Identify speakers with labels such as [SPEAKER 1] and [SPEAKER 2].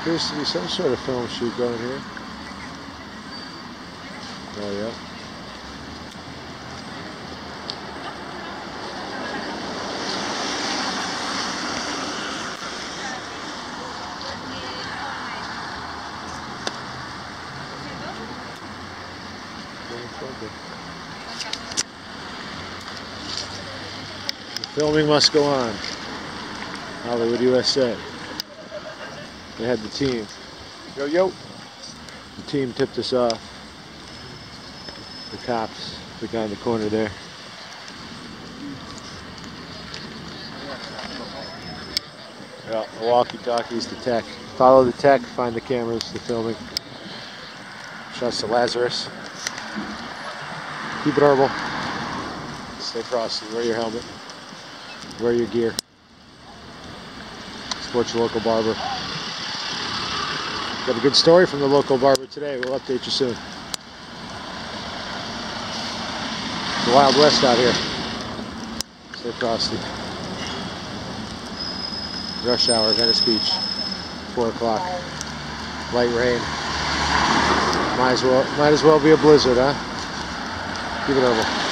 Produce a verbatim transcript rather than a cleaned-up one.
[SPEAKER 1] Appears to be some sort of film shoot going here. Oh yeah. The filming must go on. Hollywood, U S A. They had the team. Yo, yo. The team tipped us off. The cops, the guy in the corner there. Yeah, the walkie-talkies, the tech. Follow the tech, find the cameras, the filming. Shouts to Lazarus. Keep it herbal. Stay frosty. Wear your helmet. Wear your gear. Support your local barber. Got a good story from the local barber today. We'll update you soon. It's the Wild West out here. Stay frosty. Rush hour, Venice Beach. Four o'clock. Light rain. Might as well, might as well be a blizzard, huh? Keep it over.